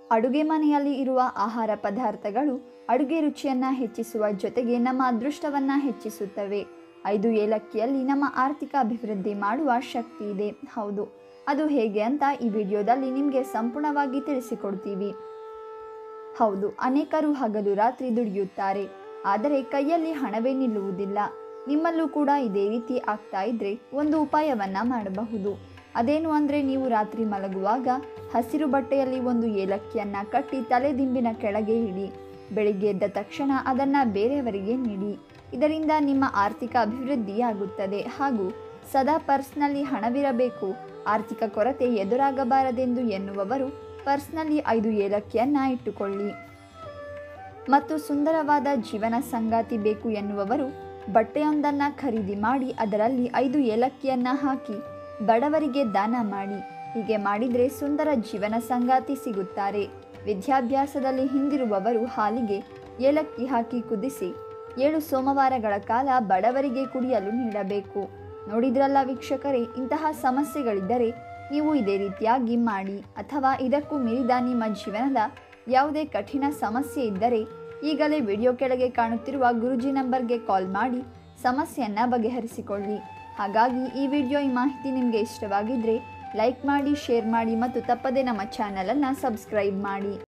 ಅಡುಗೆ ಮನೆಯಲ್ಲಿ ಇರುವ ಆಹಾರ ಪದಾರ್ಥಗಳು ಅಡುಗೆ ರುಚಿಯನ್ನು ಹೆಚ್ಚಿಸುವ ಜೊತೆಗೆ ನಮ್ಮ ಅದೃಷ್ಟವನ್ನು ಹೆಚ್ಚಿಸುತ್ತವೆ. 5 ಏಲಕ್ಕಿಯಲ್ಲಿ ನಮ್ಮ ಆರ್ಥಿಕ ಅಭಿವೃದ್ಧಿ ಮಾಡುವ ಶಕ್ತಿ ಇದೆ. ಹೌದು, ಅದು ಹೇಗೆ ಅಂತ ಈ ವಿಡಿಯೋದಲ್ಲಿ ನಿಮಗೆ ಸಂಪೂರ್ಣವಾಗಿ ತಿಳಿಸಿಕೊಡ್ತೀವಿ. ಹೌದು, ಅನೇಕರು ಹಗಲು ರಾತ್ರಿ ದುಡಿಯುತ್ತಾರೆ, ಆದರೆ ಕೈಯಲ್ಲಿ ಹಣವೇ ನಿಲ್ಲುವುದಿಲ್ಲ. ನಿಮ್ಮಲ್ಲೂ ಕೂಡ ಇದೇ ರೀತಿ ಆಗ್ತಾ ಇದ್ರೆ ಒಂದು ಉಪಾಯವನ್ನು ಮಾಡಬಹುದು. ಅದೇನು ಅಂದರೆ, ನೀವು ರಾತ್ರಿ ಮಲಗುವಾಗ ಹಸಿರು ಬಟ್ಟೆಯಲ್ಲಿ ಒಂದು ಏಲಕ್ಕಿಯನ್ನು ಕಟ್ಟಿ ತಲೆದಿಂಬಿನ ಕೆಳಗೆ ಇಡಿ. ಬೆಳಿಗ್ಗೆ ಎದ್ದ ತಕ್ಷಣ ಅದನ್ನು ಬೇರೆಯವರಿಗೆ ನೀಡಿ. ಇದರಿಂದ ನಿಮ್ಮ ಆರ್ಥಿಕ ಅಭಿವೃದ್ಧಿಯಾಗುತ್ತದೆ. ಹಾಗೂ ಸದಾ ಪರ್ಸ್ನಲ್ಲಿ ಹಣವಿರಬೇಕು, ಆರ್ಥಿಕ ಕೊರತೆ ಎದುರಾಗಬಾರದೆಂದು ಎನ್ನುವವರು ಪರ್ಸ್ನಲ್ಲಿ 5 ಏಲಕ್ಕಿಯನ್ನು ಇಟ್ಟುಕೊಳ್ಳಿ. ಮತ್ತು ಸುಂದರವಾದ ಜೀವನ ಸಂಗಾತಿ ಬೇಕು ಎನ್ನುವವರು ಬಟ್ಟೆಯೊಂದನ್ನು ಖರೀದಿ ಮಾಡಿ ಅದರಲ್ಲಿ 5 ಏಲಕ್ಕಿಯನ್ನು ಹಾಕಿ ಬಡವರಿಗೆ ದಾನ ಮಾಡಿ. ಹೀಗೆ ಮಾಡಿದರೆ ಸುಂದರ ಜೀವನ ಸಂಗಾತಿ ಸಿಗುತ್ತಾರೆ. ವಿದ್ಯಾಭ್ಯಾಸದಲ್ಲಿ ಹಿಂದಿರುವವರು ಹಾಲಿಗೆ ಏಲಕ್ಕಿ ಹಾಕಿ ಕುದಿಸಿ 7 ಸೋಮವಾರಗಳ ಕಾಲ ಬಡವರಿಗೆ ಕುಡಿಯಲು ನೀಡಬೇಕು. ನೋಡಿದ್ರಲ್ಲ ವೀಕ್ಷಕರೇ, ಇಂತಹ ಸಮಸ್ಯೆಗಳಿದ್ದರೆ ನೀವು ಇದೇ ರೀತಿಯಾಗಿ ಮಾಡಿ. ಅಥವಾ ಇದಕ್ಕೂ ಮೀರಿದ ನಿಮ್ಮ ಜೀವನದ ಯಾವುದೇ ಕಠಿಣ ಸಮಸ್ಯೆ ಇದ್ದರೆ ಈಗಲೇ ವಿಡಿಯೋ ಕೆಳಗೆ ಕಾಣುತ್ತಿರುವ ಗುರೂಜಿ ನಂಬರ್ಗೆ ಕಾಲ್ ಮಾಡಿ ಸಮಸ್ಯೆಯನ್ನು ಬಗೆಹರಿಸಿಕೊಳ್ಳಿ. ಹಾಗಾಗಿ ಈ ವಿಡಿಯೋ, ಈ ಮಾಹಿತಿ ನಿಮಗೆ ಇಷ್ಟವಾಗಿದ್ದರೆ ಲೈಕ್ ಮಾಡಿ, ಶೇರ್ ಮಾಡಿ ಮತ್ತು ತಪ್ಪದೇ ನಮ್ಮ ಚಾನಲನ್ನು ಸಬ್ಸ್ಕ್ರೈಬ್ ಮಾಡಿ.